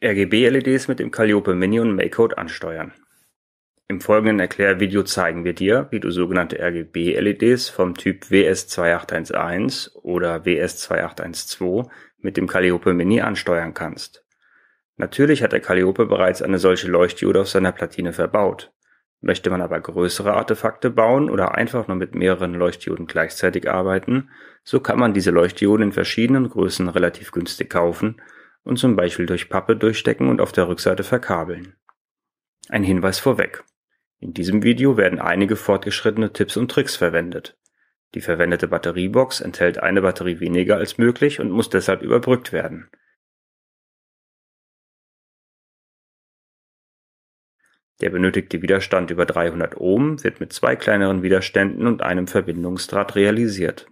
RGB-LEDs mit dem Calliope Mini und MakeCode ansteuern. Im folgenden Erklärvideo zeigen wir dir, wie du sogenannte RGB-LEDs vom Typ WS2811 oder WS2812 mit dem Calliope Mini ansteuern kannst. Natürlich hat der Calliope bereits eine solche Leuchtdiode auf seiner Platine verbaut. Möchte man aber größere Artefakte bauen oder einfach nur mit mehreren Leuchtdioden gleichzeitig arbeiten, so kann man diese Leuchtdioden in verschiedenen Größen relativ günstig kaufen und zum Beispiel durch Pappe durchstecken und auf der Rückseite verkabeln. Ein Hinweis vorweg: In diesem Video werden einige fortgeschrittene Tipps und Tricks verwendet. Die verwendete Batteriebox enthält eine Batterie weniger als möglich und muss deshalb überbrückt werden. Der benötigte Widerstand über 300 Ohm wird mit zwei kleineren Widerständen und einem Verbindungsdraht realisiert.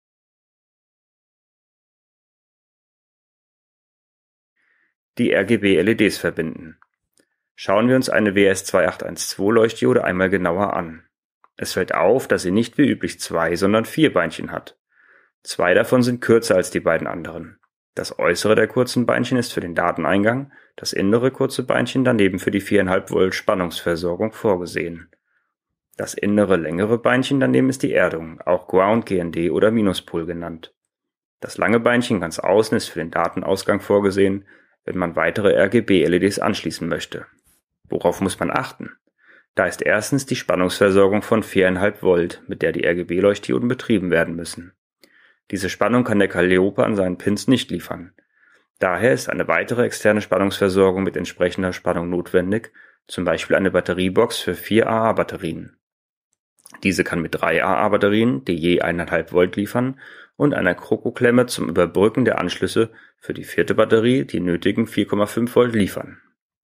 Die RGB-LEDs verbinden. Schauen wir uns eine WS2812 Leuchtdiode einmal genauer an. Es fällt auf, dass sie nicht wie üblich 2, sondern 4 Beinchen hat. 2 davon sind kürzer als die beiden anderen. Das äußere der kurzen Beinchen ist für den Dateneingang, das innere kurze Beinchen daneben für die 4,5 Volt Spannungsversorgung vorgesehen. Das innere längere Beinchen daneben ist die Erdung, auch Ground, GND oder Minuspol genannt. Das lange Beinchen ganz außen ist für den Datenausgang vorgesehen, wenn man weitere RGB-LEDs anschließen möchte. Worauf muss man achten? Da ist erstens die Spannungsversorgung von 4,5 Volt, mit der die RGB-Leuchtdioden betrieben werden müssen. Diese Spannung kann der Calliope an seinen Pins nicht liefern. Daher ist eine weitere externe Spannungsversorgung mit entsprechender Spannung notwendig, zum Beispiel eine Batteriebox für 4 AA-Batterien. Diese kann mit 3 AA-Batterien, die je 1,5 Volt liefern, und einer Krokoklemme zum Überbrücken der Anschlüsse für die 4. Batterie die nötigen 4,5 Volt liefern.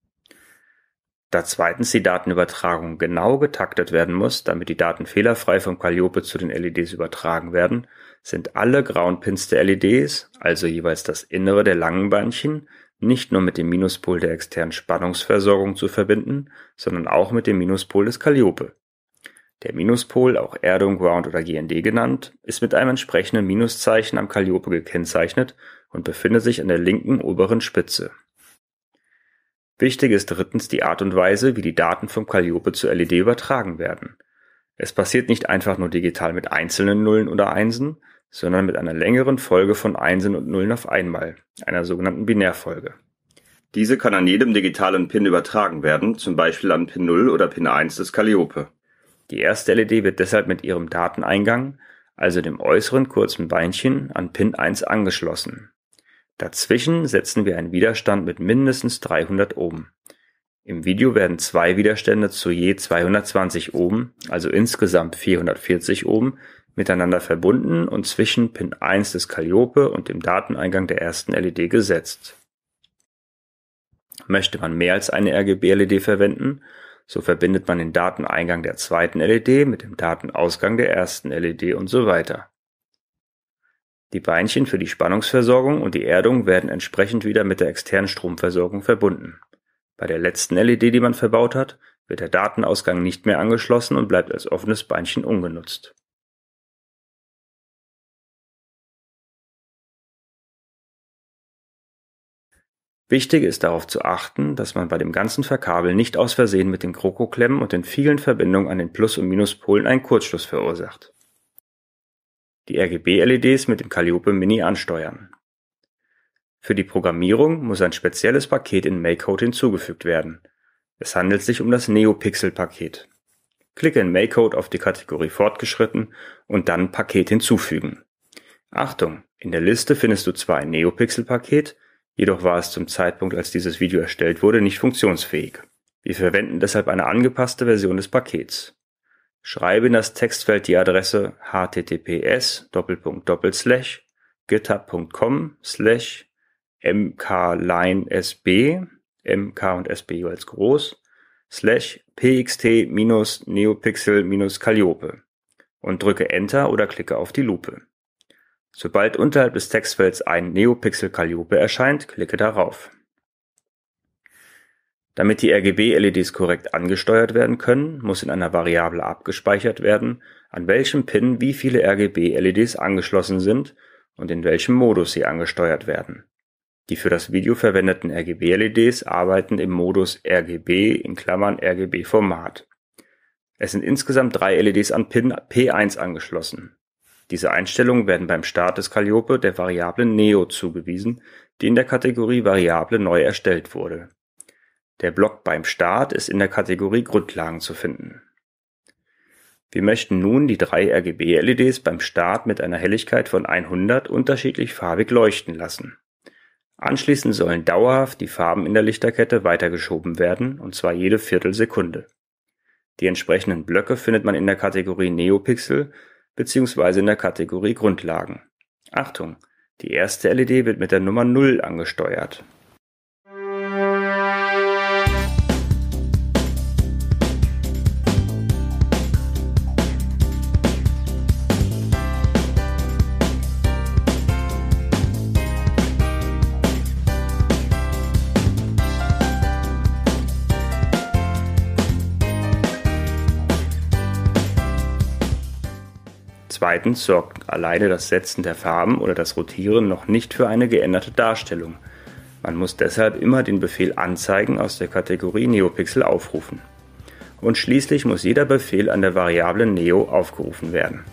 Da zweitens die Datenübertragung genau getaktet werden muss, damit die Daten fehlerfrei vom Calliope zu den LEDs übertragen werden, sind alle Groundpins der LEDs, also jeweils das Innere der langen Beinchen, nicht nur mit dem Minuspol der externen Spannungsversorgung zu verbinden, sondern auch mit dem Minuspol des Calliope. Der Minuspol, auch Erdung, Ground oder GND genannt, ist mit einem entsprechenden Minuszeichen am Calliope gekennzeichnet und befindet sich an der linken oberen Spitze. Wichtig ist drittens die Art und Weise, wie die Daten vom Calliope zur LED übertragen werden. Es passiert nicht einfach nur digital mit einzelnen Nullen oder Einsen, sondern mit einer längeren Folge von Einsen und Nullen auf einmal, einer sogenannten Binärfolge. Diese kann an jedem digitalen Pin übertragen werden, zum Beispiel an Pin 0 oder Pin 1 des Calliope. Die erste LED wird deshalb mit ihrem Dateneingang, also dem äußeren kurzen Beinchen, an Pin 1 angeschlossen. Dazwischen setzen wir einen Widerstand mit mindestens 300 Ohm. Im Video werden 2 Widerstände zu je 220 Ohm, also insgesamt 440 Ohm, miteinander verbunden und zwischen Pin 1 des Calliope und dem Dateneingang der ersten LED gesetzt. Möchte man mehr als eine RGB-LED verwenden, so verbindet man den Dateneingang der zweiten LED mit dem Datenausgang der ersten LED und so weiter. Die Beinchen für die Spannungsversorgung und die Erdung werden entsprechend wieder mit der externen Stromversorgung verbunden. Bei der letzten LED, die man verbaut hat, wird der Datenausgang nicht mehr angeschlossen und bleibt als offenes Beinchen ungenutzt. Wichtig ist darauf zu achten, dass man bei dem ganzen Verkabeln nicht aus Versehen mit den Krokoklemmen und den vielen Verbindungen an den Plus- und Minuspolen einen Kurzschluss verursacht. Die RGB-LEDs mit dem Calliope Mini ansteuern. Für die Programmierung muss ein spezielles Paket in MakeCode hinzugefügt werden. Es handelt sich um das NeoPixel-Paket. Klicke in MakeCode auf die Kategorie Fortgeschritten und dann Paket hinzufügen. Achtung! In der Liste findest du zwar ein NeoPixel-Paket, jedoch war es zum Zeitpunkt, als dieses Video erstellt wurde, nicht funktionsfähig. Wir verwenden deshalb eine angepasste Version des Pakets. Schreibe in das Textfeld die Adresse https://github.com/mklinesb, mk und sb jeweils groß, /pxt-neopixel-calliope und drücke Enter oder klicke auf die Lupe. Sobald unterhalb des Textfelds ein NeoPixel Calliope erscheint, klicke darauf. Damit die RGB-LEDs korrekt angesteuert werden können, muss in einer Variable abgespeichert werden, an welchem Pin wie viele RGB-LEDs angeschlossen sind und in welchem Modus sie angesteuert werden. Die für das Video verwendeten RGB-LEDs arbeiten im Modus RGB (RGB-Format). Es sind insgesamt 3 LEDs an Pin P1 angeschlossen. Diese Einstellungen werden beim Start des Calliope der Variable Neo zugewiesen, die in der Kategorie Variable neu erstellt wurde. Der Block beim Start ist in der Kategorie Grundlagen zu finden. Wir möchten nun die 3 RGB-LEDs beim Start mit einer Helligkeit von 100 unterschiedlich farbig leuchten lassen. Anschließend sollen dauerhaft die Farben in der Lichterkette weitergeschoben werden, und zwar jede Viertelsekunde. Die entsprechenden Blöcke findet man in der Kategorie Neopixel bzw. in der Kategorie Grundlagen. Achtung! Die erste LED wird mit der Nummer 0 angesteuert. Zweitens sorgt alleine das Setzen der Farben oder das Rotieren noch nicht für eine geänderte Darstellung. Man muss deshalb immer den Befehl Anzeigen aus der Kategorie Neopixel aufrufen. Und schließlich muss jeder Befehl an der Variable Neo aufgerufen werden.